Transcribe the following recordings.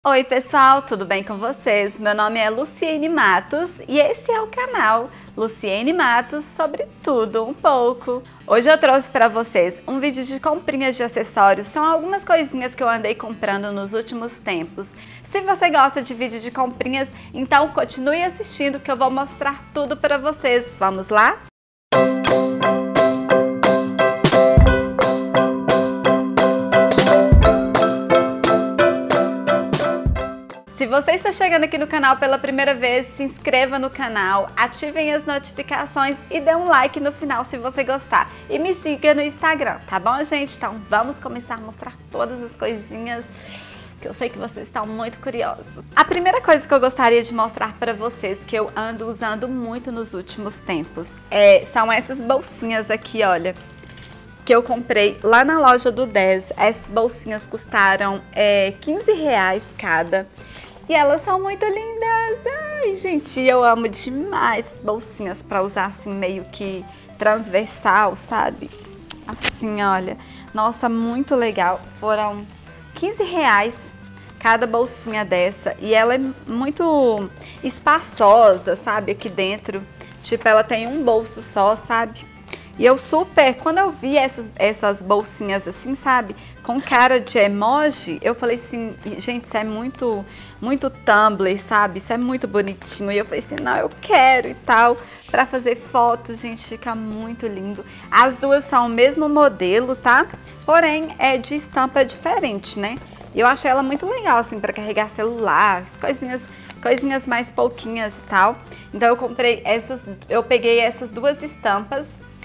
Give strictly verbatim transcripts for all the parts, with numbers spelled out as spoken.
Oi pessoal, tudo bem com vocês? Meu nome é Luciene Matos e esse é o canal Luciene Matos sobre tudo um pouco. Hoje eu trouxe para vocês um vídeo de comprinhas de acessórios, são algumas coisinhas que eu andei comprando nos últimos tempos. Se você gosta de vídeo de comprinhas, então continue assistindo que eu vou mostrar tudo para vocês. Vamos lá? Se você está chegando aqui no canal pela primeira vez, se inscreva no canal, ativem as notificações e dê um like no final se você gostar. E me siga no Instagram, tá bom, gente? Então vamos começar a mostrar todas as coisinhas que eu sei que vocês estão muito curiosos. A primeira coisa que eu gostaria de mostrar para vocês, que eu ando usando muito nos últimos tempos, é, são essas bolsinhas aqui, olha, que eu comprei lá na loja do dez. Essas bolsinhas custaram é, quinze reais cada. E elas são muito lindas. Ai, gente, eu amo demais essas bolsinhas para usar assim meio que transversal, sabe? Assim, olha. Nossa, muito legal. Foram quinze reais cada bolsinha dessa. E ela é muito espaçosa, sabe? Aqui dentro. Tipo, ela tem um bolso só, sabe? E eu super, quando eu vi essas, essas bolsinhas assim, sabe, com cara de emoji, eu falei assim, gente, isso é muito, muito Tumblr, sabe, isso é muito bonitinho. E eu falei assim, não, eu quero e tal, pra fazer fotos, gente, fica muito lindo. As duas são o mesmo modelo, tá? Porém, é de estampa diferente, né? E eu achei ela muito legal, assim, pra carregar celular, coisinhas... coisinhas mais pouquinhas e tal. Então eu comprei essas, eu peguei essas duas estampas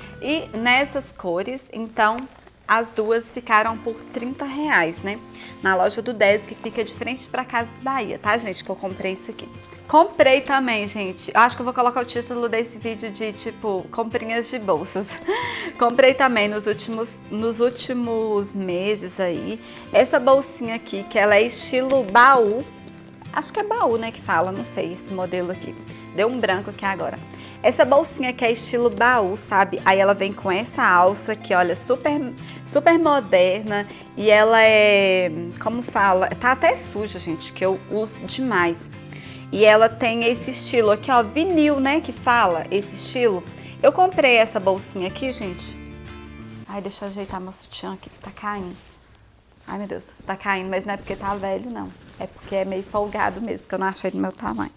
e nessas cores, então as duas ficaram por trinta reais, né? Na loja do dez, que fica de frente pra Casas Bahia, tá, gente? Que eu comprei isso aqui. Comprei também, gente, eu acho que eu vou colocar o título desse vídeo de, tipo, comprinhas de bolsas. Comprei também nos últimos, nos últimos meses aí, essa bolsinha aqui, que ela é estilo baú. Acho que é baú, né, que fala, não sei, esse modelo aqui. Deu um branco aqui agora. Essa bolsinha que é estilo baú, sabe? Aí ela vem com essa alça aqui, olha, super, super moderna. E ela é, como fala, tá até suja, gente, que eu uso demais. E ela tem esse estilo aqui, ó, vinil, né, que fala, esse estilo. Eu comprei essa bolsinha aqui, gente. Ai, deixa eu ajeitar meu sutiã aqui, que tá caindo. Ai, meu Deus, tá caindo, mas não é porque tá velho, não. É porque é meio folgado mesmo, que eu não achei do meu tamanho.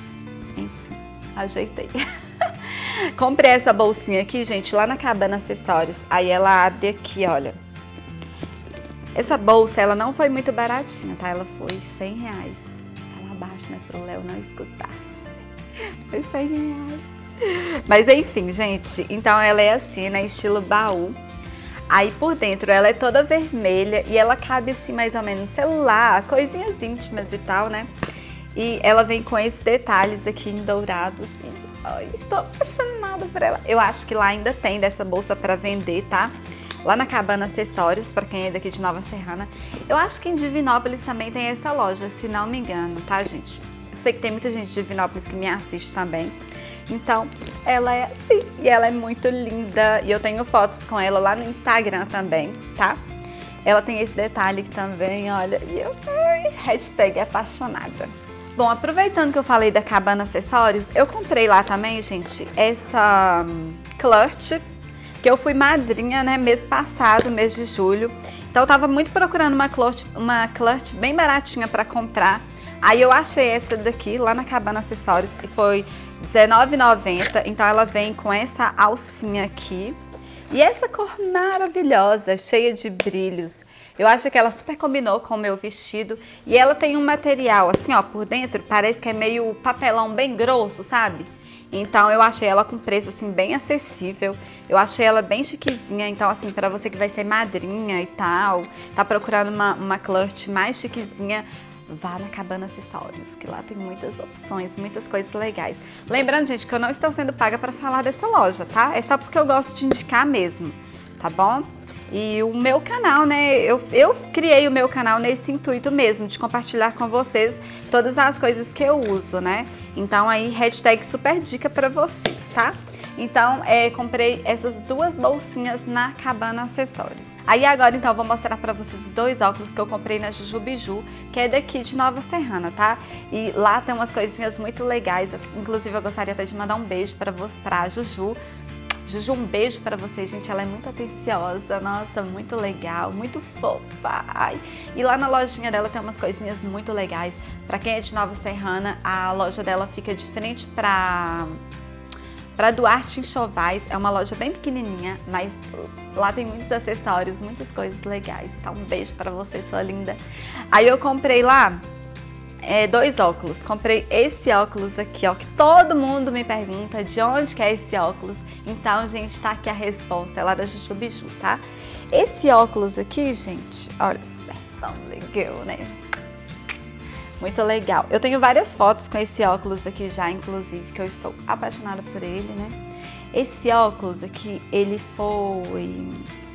Enfim, ajeitei. Comprei essa bolsinha aqui, gente, lá na Cabana Acessórios. Aí ela abre aqui, olha. Essa bolsa, ela não foi muito baratinha, tá? Ela foi cem reais. Fala abaixo, né, pro Léo não escutar. Foi cem reais. Mas enfim, gente, então ela é assim, né, estilo baú. Aí por dentro ela é toda vermelha e ela cabe assim mais ou menos celular, coisinhas íntimas e tal, né? E ela vem com esses detalhes aqui em dourados. E, ai, estou apaixonada por ela. Eu acho que lá ainda tem dessa bolsa para vender, tá? Lá na Cabana Acessórios, para quem é daqui de Nova Serrana. Eu acho que em Divinópolis também tem essa loja, se não me engano, tá, gente? Eu sei que tem muita gente de Divinópolis que me assiste também. Então, ela é assim, e ela é muito linda, e eu tenho fotos com ela lá no Instagram também, tá? Ela tem esse detalhe aqui também, olha, e eu, ai, hashtag apaixonada. Bom, aproveitando que eu falei da Cabana Acessórios, eu comprei lá também, gente, essa um, clutch, que eu fui madrinha, né, mês passado, mês de julho. Então eu tava muito procurando uma clutch, uma clutch bem baratinha pra comprar. Aí eu achei essa daqui lá na Cabana Acessórios e foi dezenove reais e noventa centavos, então ela vem com essa alcinha aqui. E essa cor maravilhosa, cheia de brilhos. Eu acho que ela super combinou com o meu vestido. E ela tem um material assim, ó, por dentro, parece que é meio papelão bem grosso, sabe? Então eu achei ela com preço assim bem acessível. Eu achei ela bem chiquezinha, então assim, pra você que vai ser madrinha e tal, tá procurando uma, uma clutch mais chiquezinha, vá na Cabana Acessórios, que lá tem muitas opções, muitas coisas legais. Lembrando, gente, que eu não estou sendo paga para falar dessa loja, tá? É só porque eu gosto de indicar mesmo, tá bom? E o meu canal, né, eu, eu criei o meu canal nesse intuito mesmo, de compartilhar com vocês todas as coisas que eu uso, né? Então aí, hashtag super dica para vocês, tá? Então, é, comprei essas duas bolsinhas na Cabana Acessórios. Aí agora então eu vou mostrar pra vocês os dois óculos que eu comprei na Juju Biju, que é daqui de Nova Serrana, tá? E lá tem umas coisinhas muito legais, eu, inclusive eu gostaria até de mandar um beijo pra, você, pra Juju. Juju, um beijo pra você, gente, ela é muito atenciosa, nossa, muito legal, muito fofa. Ai. E lá na lojinha dela tem umas coisinhas muito legais. Pra quem é de Nova Serrana, a loja dela fica de frente pra... Para Duarte Enxovais, é uma loja bem pequenininha, mas lá tem muitos acessórios, muitas coisas legais. Então, um beijo para você, sua linda. Aí eu comprei lá é, dois óculos. Comprei esse óculos aqui, ó, que todo mundo me pergunta de onde que é esse óculos. Então, gente, tá aqui a resposta, é lá da Juju Biju, tá? Esse óculos aqui, gente, olha, tão legal, né? Muito legal. Eu tenho várias fotos com esse óculos aqui já, inclusive, que eu estou apaixonada por ele, né? Esse óculos aqui, ele foi...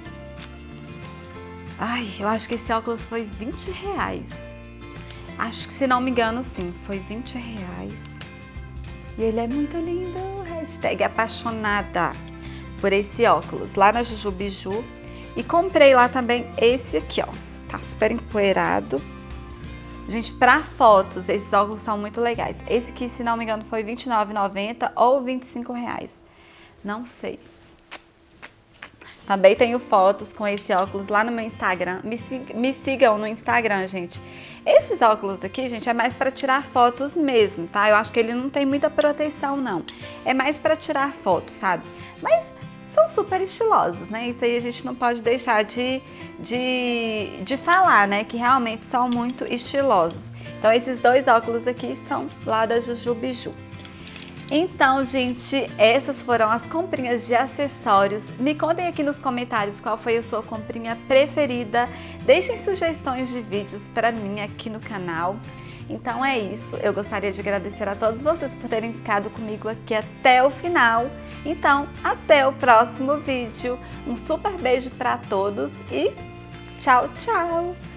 Ai, eu acho que esse óculos foi vinte reais. Acho que, se não me engano, sim, foi vinte reais. E ele é muito lindo. Hashtag apaixonada por esse óculos. Lá na Juju Biju. E comprei lá também esse aqui, ó. Tá super empoeirado. Gente, pra fotos, esses óculos são muito legais. Esse aqui, se não me engano, foi vinte e nove reais e noventa centavos ou vinte e cinco reais. Não sei. Também tenho fotos com esse óculos lá no meu Instagram. Me, me sigam no Instagram, gente. Esses óculos aqui, gente, é mais pra tirar fotos mesmo, tá? Eu acho que ele não tem muita proteção, não. É mais pra tirar fotos, sabe? Mas são super estilosos, né? Isso aí a gente não pode deixar de, de, de falar, né? Que realmente são muito estilosos. Então, esses dois óculos aqui são lá da Juju Biju. Então, gente, essas foram as comprinhas de acessórios. Me contem aqui nos comentários qual foi a sua comprinha preferida. Deixem sugestões de vídeos para mim aqui no canal. Então é isso, eu gostaria de agradecer a todos vocês por terem ficado comigo aqui até o final. Então, até o próximo vídeo. Um super beijo para todos e tchau, tchau!